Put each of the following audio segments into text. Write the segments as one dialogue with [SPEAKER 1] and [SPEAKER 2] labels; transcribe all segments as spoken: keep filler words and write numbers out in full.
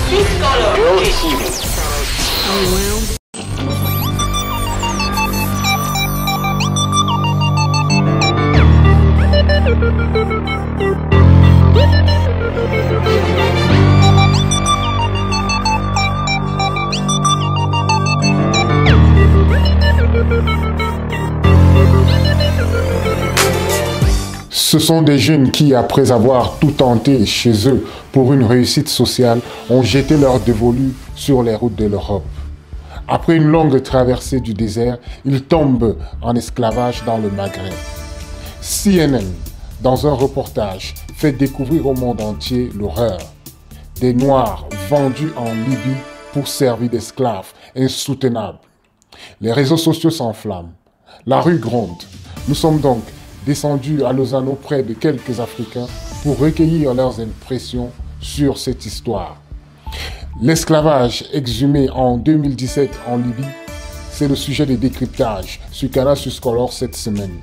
[SPEAKER 1] Ce sont des jeunes qui, après avoir tout tenté chez eux pour une réussite sociale, ont jeté leur dévolu sur les routes de l'Europe. Après une longue traversée du désert, ils tombent en esclavage dans le Maghreb. C N N, dans un reportage, fait découvrir au monde entier l'horreur. Des Noirs vendus en Libye pour servir d'esclaves, insoutenables. Les réseaux sociaux s'enflamment. La rue gronde. Nous sommes donc descendus à Lausanne auprès de quelques Africains pour recueillir leurs impressions sur cette histoire. L'esclavage exhumé en deux mille dix-sept en Libye, c'est le sujet de décryptage sur Canal Suscolor cette semaine.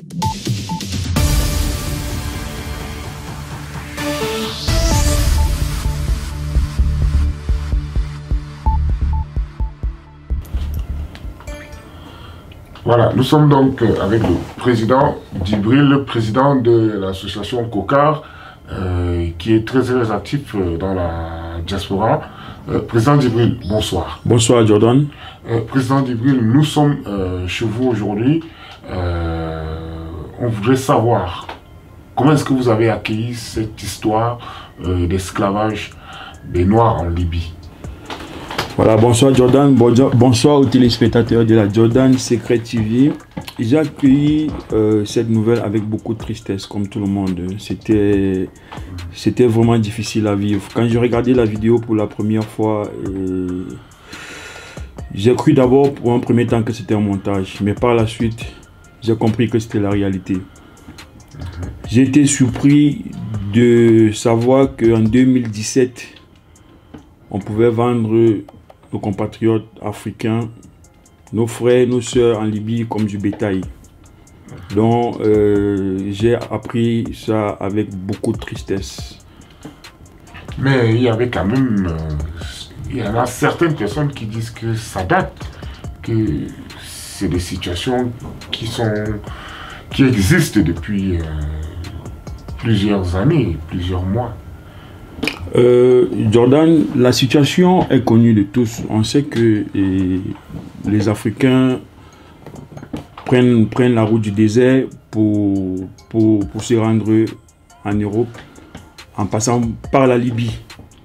[SPEAKER 1] Voilà, nous sommes donc avec le président Djibril, le président de l'association COCAR, euh, qui est très très actif dans la diaspora. Euh, président Djibril, bonsoir.
[SPEAKER 2] Bonsoir Jordan.
[SPEAKER 1] Euh, président Djibril, nous sommes euh, chez vous aujourd'hui. Euh, on voudrait savoir comment est-ce que vous avez accueilli cette histoire euh, d'esclavage des Noirs en Libye.
[SPEAKER 2] Voilà, bonsoir Jordan, bonsoir aux téléspectateurs de la Jordan Secret T V. J'ai accueilli euh, cette nouvelle avec beaucoup de tristesse, comme tout le monde. C'était c'était vraiment difficile à vivre. Quand j'ai regardé la vidéo pour la première fois, euh, j'ai cru d'abord pour un premier temps que c'était un montage. Mais par la suite, j'ai compris que c'était la réalité. J'ai été surpris de savoir qu'en deux mille dix-sept, on pouvait vendre nos compatriotes africains, nos frères, nos sœurs en Libye comme du bétail. Donc euh, j'ai appris ça avec beaucoup de tristesse.
[SPEAKER 1] Mais il y avait quand même, euh, il y en a certaines personnes qui disent que ça date, que c'est des situations qui sont, qui existent depuis euh, plusieurs années, plusieurs mois.
[SPEAKER 2] Euh, Jordan, la situation est connue de tous. On sait que et, les Africains prennent, prennent la route du désert pour, pour, pour se rendre en Europe en passant par la Libye.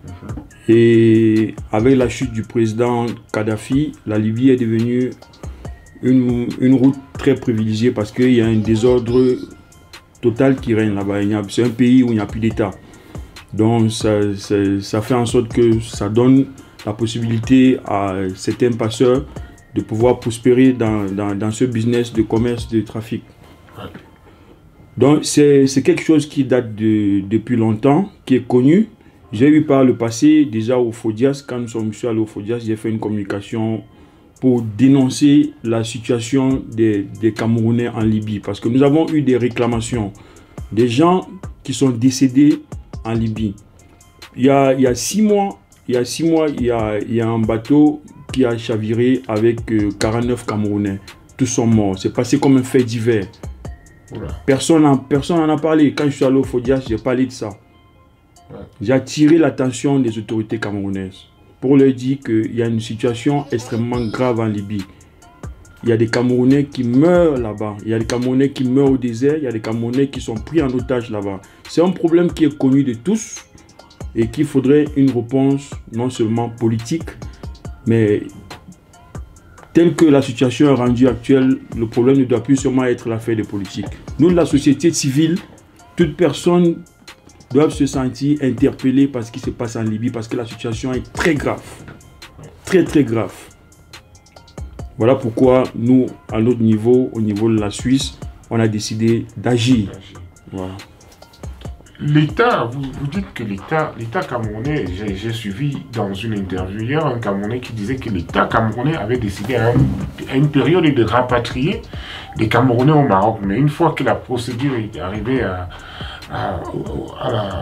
[SPEAKER 2] Et avec la chute du président Kadhafi, la Libye est devenue une, une route très privilégiée parce qu'il y a un désordre total qui règne là-bas. C'est un pays où il n'y a plus d'État. Donc ça, ça, ça fait en sorte que ça donne la possibilité à certains passeurs de pouvoir prospérer dans, dans, dans ce business de commerce, de trafic. Donc c'est quelque chose qui date de, depuis longtemps, qui est connu. J'ai eu par le passé, déjà au Fodias, quand nous sommes allés au Fodias, j'ai fait une communication pour dénoncer la situation des, des Camerounais en Libye. Parce que nous avons eu des réclamations des gens qui sont décédés en Libye. Il y a, il y a six mois, il y a six mois, il y a, il y a un bateau qui a chaviré avec euh, quarante-neuf Camerounais. Tous sont morts. C'est passé comme un fait divers. Voilà. Personne n'en personne n'en a parlé. Quand je suis allé au Fodias, j'ai parlé de ça. Ouais. J'ai attiré l'attention des autorités camerounaises pour leur dire qu'il y a une situation extrêmement grave en Libye. Il y a des Camerounais qui meurent là-bas. Il y a des Camerounais qui meurent au désert. Il y a des Camerounais qui sont pris en otage là-bas. C'est un problème qui est connu de tous et qu'il faudrait une réponse non seulement politique, mais telle que la situation est rendue actuelle, le problème ne doit plus seulement être l'affaire des politiques. Nous, la société civile, toute personne doit se sentir interpellée par ce qui se passe en Libye parce que la situation est très grave. Très, très grave. Voilà pourquoi nous, à notre niveau, au niveau de la Suisse, on a décidé d'agir. Voilà.
[SPEAKER 1] L'État, vous, vous dites que l'État camerounais, j'ai suivi dans une interview hier un Camerounais qui disait que l'État camerounais avait décidé à, un, à une période de rapatrier des Camerounais au Maroc. Mais une fois que la procédure est arrivée à, à, à la,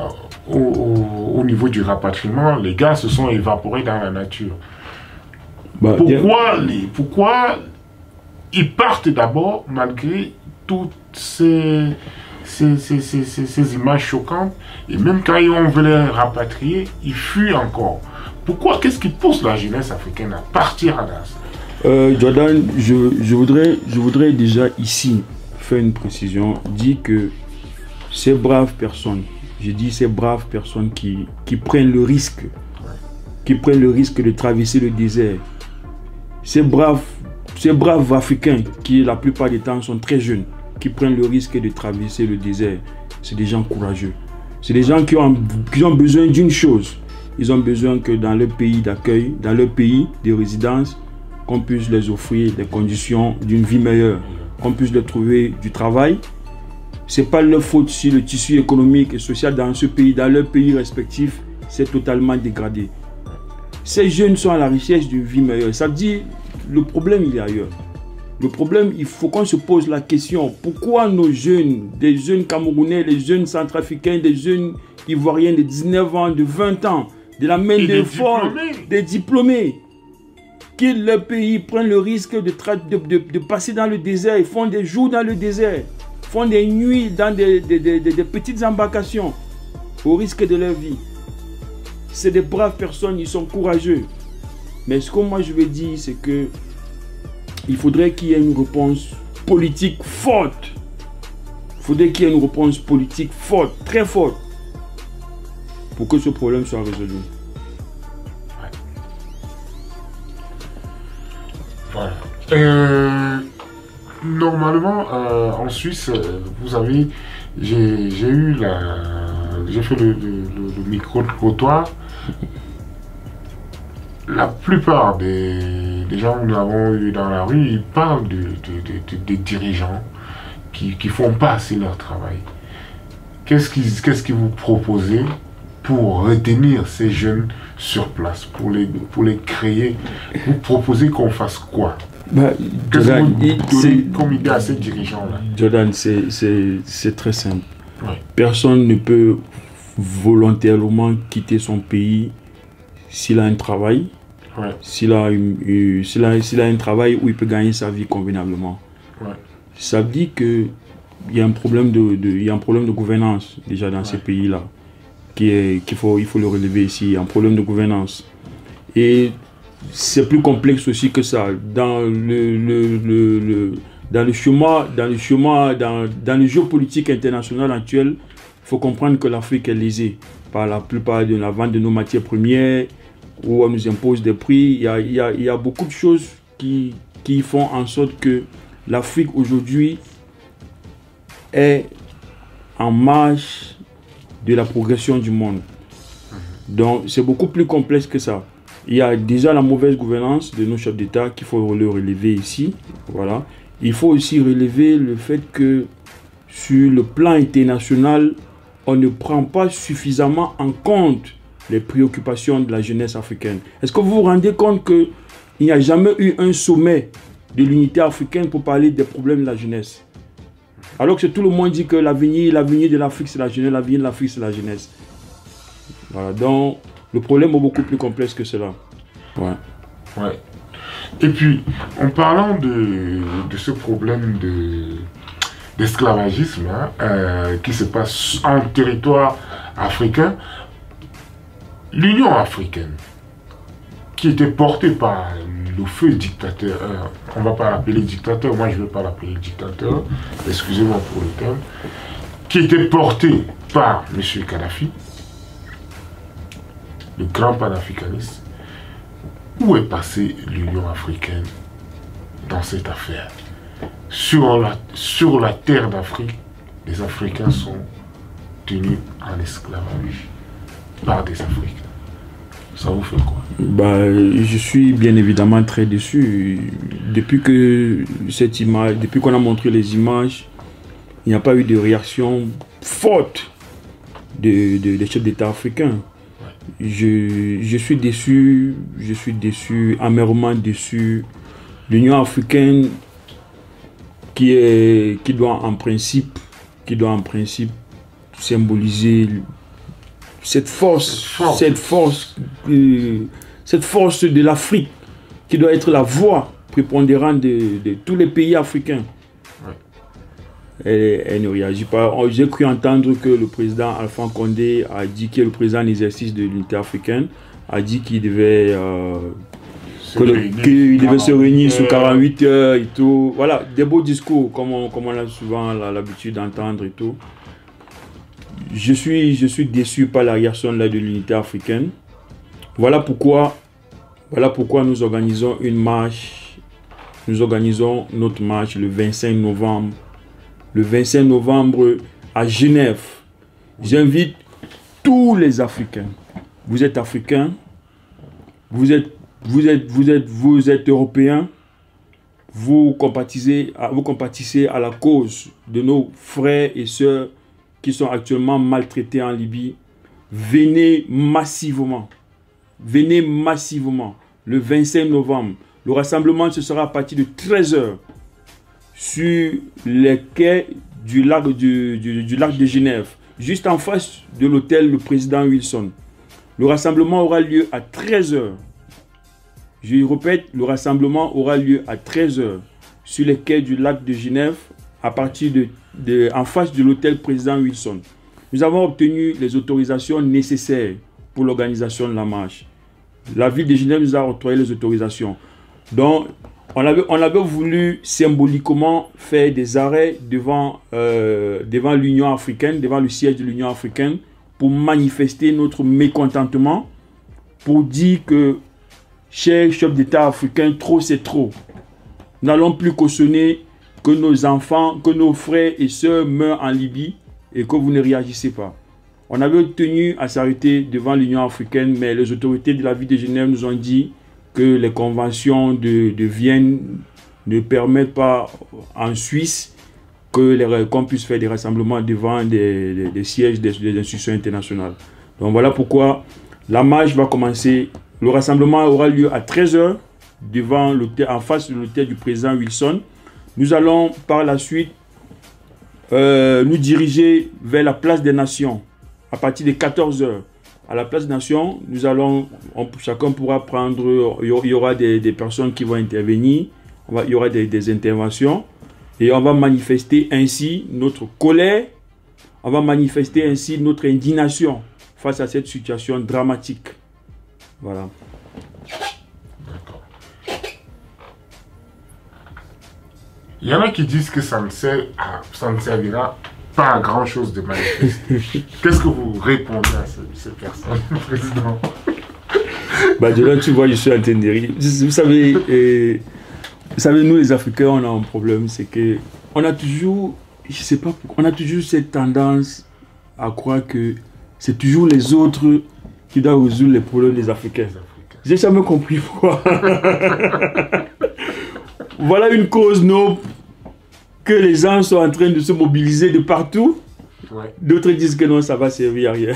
[SPEAKER 1] au, au, au niveau du rapatriement, les gars se sont évaporés dans la nature. Bah, pourquoi, yeah. les, pourquoi ils partent d'abord malgré toutes ces, ces, ces, ces, ces, ces images choquantes, et même quand on veut les rapatrier, ils fuient encore. Pourquoi? Qu'est-ce qui pousse la jeunesse africaine à partir à Dakar?
[SPEAKER 2] euh, Jordan, je, je, voudrais, je voudrais déjà ici faire une précision, dire que ces braves personnes, je dis ces braves personnes qui, qui prennent le risque, qui prennent le risque de traverser le désert, ces braves, ces braves Africains qui la plupart du temps sont très jeunes, qui prennent le risque de traverser le désert, c'est des gens courageux. C'est des gens qui ont, qui ont besoin d'une chose. Ils ont besoin que dans leur pays d'accueil, dans leur pays de résidence, qu'on puisse les offrir les conditions d'une vie meilleure, qu'on puisse leur trouver du travail. Ce n'est pas leur faute si le tissu économique et social dans ce pays, dans leur pays respectif, s'est totalement dégradé. Ces jeunes sont à la recherche d'une vie meilleure. Ça veut dire le problème il est ailleurs. Le problème, il faut qu'on se pose la question, pourquoi nos jeunes, des jeunes Camerounais, les jeunes Centrafricains, des jeunes Ivoiriens de dix-neuf ans, de vingt ans, de la main de force, des diplômés, qui leur pays prennent le risque de, de, de, de passer dans le désert, ils font des jours dans le désert, font des nuits dans des, des, des, des, des petites embarcations, au risque de leur vie. C'est des braves personnes, ils sont courageux. Mais ce que moi je veux dire, c'est que il faudrait qu'il y ait une réponse politique forte. Il faudrait qu'il y ait une réponse politique forte, très forte, pour que ce problème soit résolu.
[SPEAKER 1] Ouais. Voilà. Euh, normalement, euh, en Suisse, vous avez, j'ai j'ai eu la, j'ai fait le, le, le, le micro-trottoir. La plupart des, des gens que nous avons eu dans la rue, ils parlent de, de, de, de, des dirigeants qui ne font pas assez leur travail. Qu'est-ce qui, qu'est-ce que vous proposez pour retenir ces jeunes sur place, pour les, pour les créer? Vous proposez qu'on fasse quoi?
[SPEAKER 2] Bah,
[SPEAKER 1] Qu'est-ce que vous donnez comme idée à ces dirigeants-là?
[SPEAKER 2] Jordan, c'est très simple.
[SPEAKER 1] Ouais.
[SPEAKER 2] Personne ne peut volontairement quitter son pays s'il a un travail. Ouais. S'il a, euh, s'il a, s'il a un travail où il peut gagner sa vie convenablement. Ouais. Ça veut dire qu'il y a un problème de, de, il y a un problème de gouvernance déjà dans ouais. ces pays-là, qu'il faut, il faut le relever ici. Il y a un problème de gouvernance. Et c'est plus complexe aussi que ça. Dans le, le, le, le, dans le chemin, dans le chemin, dans, dans le jeu politique international actuel, il faut comprendre que l'Afrique est lésée par la plupart de la vente de nos matières premières, où on nous impose des prix. Il y a, il y a, il y a beaucoup de choses qui, qui font en sorte que l'Afrique aujourd'hui est en marge de la progression du monde. Donc c'est beaucoup plus complexe que ça. Il y a déjà la mauvaise gouvernance de nos chefs d'État qu'il faut le relever ici. Voilà. Il faut aussi relever le fait que sur le plan international, on ne prend pas suffisamment en compte les préoccupations de la jeunesse africaine. Est-ce que vous vous rendez compte qu'il n'y a jamais eu un sommet de l'unité africaine pour parler des problèmes de la jeunesse? Alors que tout le monde dit que l'avenir l'avenir de l'Afrique c'est la jeunesse, l'avenir de l'Afrique c'est la jeunesse. Voilà, donc le problème est beaucoup plus complexe que cela. Ouais.
[SPEAKER 1] Ouais. Et puis, en parlant de, de ce problème de d'esclavagisme hein, euh, qui se passe en territoire africain, l'Union africaine, qui était portée par le feu dictateur, euh, on ne va pas l'appeler dictateur, moi je ne veux pas l'appeler dictateur, excusez-moi pour le terme, qui était portée par M. Kadhafi, le grand panafricaniste. Où est passée l'Union africaine dans cette affaire? Sur la, sur la terre d'Afrique, les Africains sont tenus en esclavage par des Africains. Ça vous fait quoi?
[SPEAKER 2] Bah, je suis bien évidemment très déçu. Depuis que cette image, depuis qu'on a montré les images, il n'y a pas eu de réaction forte de, de, des chefs d'État africains. Je, je suis déçu, je suis déçu, amèrement déçu. L'Union africaine qui, est, qui doit en principe, qui doit en principe symboliser cette force, force. cette force, euh, cette force de l'Afrique qui doit être la voix prépondérante de, de tous les pays africains. Ouais. Elle, elle ne réagit pas. J'ai cru entendre que le président Alpha Condé a dit, qui est le président en exercice de l'unité africaine, a dit qu'il devait, euh, se, le, réunir, qu devait se réunir sous quarante-huit heures et tout. Voilà, des beaux discours, comme on, comme on a souvent l'habitude d'entendre et tout. Je suis, je suis déçu par la réaction là, de l'unité africaine. Voilà pourquoi, voilà pourquoi nous organisons une marche. Nous organisons notre marche le vingt-cinq novembre. Le vingt-cinq novembre à Genève. J'invite tous les Africains. Vous êtes Africains, vous êtes, vous êtes, vous êtes, vous êtes Européens, vous compatissez, vous compatissez à la cause de nos frères et sœurs qui sont actuellement maltraités en Libye. Venez massivement. Venez massivement. Le vingt-cinq novembre. Le rassemblement, ce sera à partir de treize heures sur les quais du lac, du, du, du lac de Genève, juste en face de l'hôtel Le Président Wilson. Le rassemblement aura lieu à treize heures. Je répète, le rassemblement aura lieu à treize heures sur les quais du lac de Genève, à partir de, de en face de l'hôtel Président Wilson. Nous avons obtenu les autorisations nécessaires pour l'organisation de la marche. La ville de Genève nous a octroyé les autorisations. Donc, on avait, on avait voulu symboliquement faire des arrêts devant, euh, devant l'Union africaine, devant le siège de l'Union africaine, pour manifester notre mécontentement, pour dire que, chers chefs d'État africains, trop c'est trop. Nous n'allons plus cautionner que nos enfants, que nos frères et sœurs meurent en Libye et que vous ne réagissez pas. On avait tenu à s'arrêter devant l'Union africaine, mais les autorités de la ville de Genève nous ont dit que les conventions de, de Vienne ne permettent pas en Suisse que qu'on puisse faire des rassemblements devant des, des, des sièges des, des institutions internationales. Donc voilà pourquoi la marche va commencer. Le rassemblement aura lieu à treize heures devant en face de l'hôtel du président Wilson. Nous allons par la suite euh, nous diriger vers la place des Nations à partir de quatorze heures. À la place des Nations, nous allons, on, chacun pourra prendre, il y aura des, des personnes qui vont intervenir, on va, il y aura des, des interventions et on va manifester ainsi notre colère, on va manifester ainsi notre indignation face à cette situation dramatique. Voilà.
[SPEAKER 1] D'accord. Il y en a qui disent que ça ne, sert à, ça ne servira pas à grand chose de manifester. Qu'est-ce que vous répondez à ces, ces personnes, président?
[SPEAKER 2] Bah, de là, tu vois, je suis en train de rire. Vous savez, euh, vous savez, nous les Africains, on a un problème, c'est que on a toujours, je sais pas pourquoi, on a toujours cette tendance à croire que c'est toujours les autres qui doivent résoudre les problèmes des Africains. Africains. J'ai jamais compris pourquoi. Voilà une cause noble que les gens sont en train de se mobiliser de partout. Ouais. D'autres disent que non, ça va servir à rien.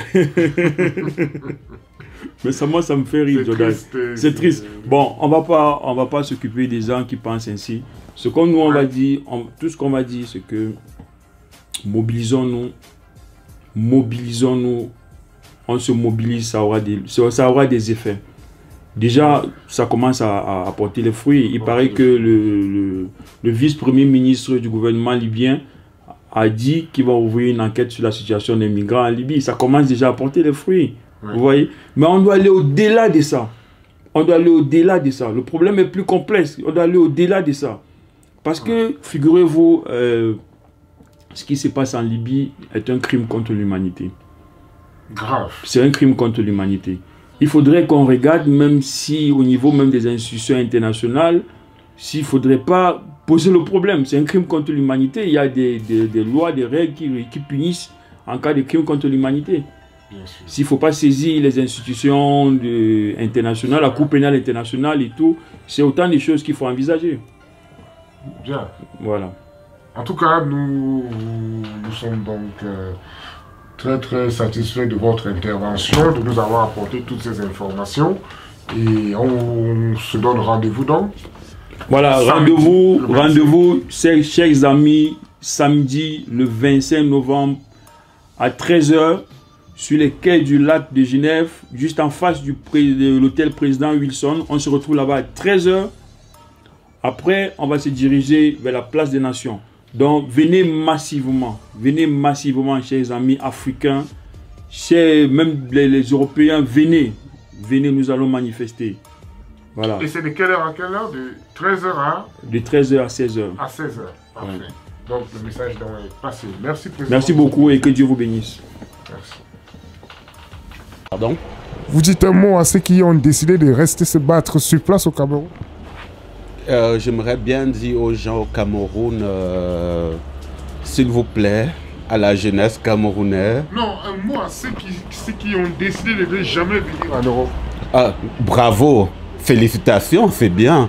[SPEAKER 2] Mais ça, moi, ça me fait rire, Jordan. C'est triste. Bon, on va pas, on va pas s'occuper des gens qui pensent ainsi. Ce qu'on nous, on ouais. va dire, on, tout ce qu'on va dire, c'est que mobilisons-nous, mobilisons-nous, on se mobilise, ça aura des, ça aura des effets. Déjà, ça commence à, à apporter les fruits. Il okay. paraît que le, le, le vice-premier ministre du gouvernement libyen a dit qu'il va ouvrir une enquête sur la situation des migrants en Libye. Ça commence déjà à porter les fruits. Oui. Vous voyez? Mais on doit aller au-delà de ça. On doit aller au-delà de ça. Le problème est plus complexe. On doit aller au-delà de ça. Parce que, figurez-vous, euh, ce qui se passe en Libye est un crime contre l'humanité.
[SPEAKER 1] Grave.
[SPEAKER 2] C'est un crime contre l'humanité. Il faudrait qu'on regarde, même si au niveau même des institutions internationales, s'il ne faudrait pas poser le problème. C'est un crime contre l'humanité. Il y a des, des, des lois, des règles qui, qui punissent en cas de crime contre l'humanité. S'il ne faut pas saisir les institutions de, internationales, la Cour pénale internationale et tout, c'est autant de choses qu'il faut envisager.
[SPEAKER 1] Bien.
[SPEAKER 2] Voilà.
[SPEAKER 1] En tout cas, nous, nous sommes donc euh, très très satisfaits de votre intervention, de nous avoir apporté toutes ces informations. Et on se donne rendez-vous donc.
[SPEAKER 2] Voilà, rendez-vous, rendez-vous, chers amis, samedi le vingt-cinq novembre à treize heures sur les quais du lac de Genève, juste en face du de l'hôtel président Wilson. On se retrouve là-bas à treize heures. Après, on va se diriger vers la place des Nations. Donc, venez massivement, venez massivement, chers amis africains, chers, même les, les Européens, venez, venez, nous allons manifester. Voilà.
[SPEAKER 1] Et c'est de quelle heure à quelle heure? De treize heures à
[SPEAKER 2] De treize heures à seize heures.
[SPEAKER 1] À seize heures, parfait. Ouais. Donc, le message donc est passé. Merci, Président.
[SPEAKER 2] Merci beaucoup et que Dieu vous bénisse.
[SPEAKER 1] Merci.
[SPEAKER 3] Pardon?
[SPEAKER 1] Vous dites un mot à ceux qui ont décidé de rester se battre sur place au Cameroun?
[SPEAKER 3] Euh, J'aimerais bien dire aux gens au Cameroun, euh, s'il vous plaît, à la jeunesse camerounaise.
[SPEAKER 1] Non, un mot à ceux qui, ceux qui ont décidé de ne jamais venir en Europe.
[SPEAKER 3] Ah, bravo, félicitations, c'est bien.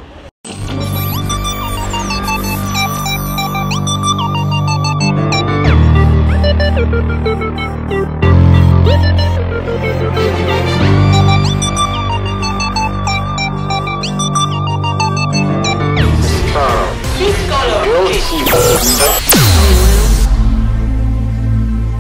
[SPEAKER 4] Please follow.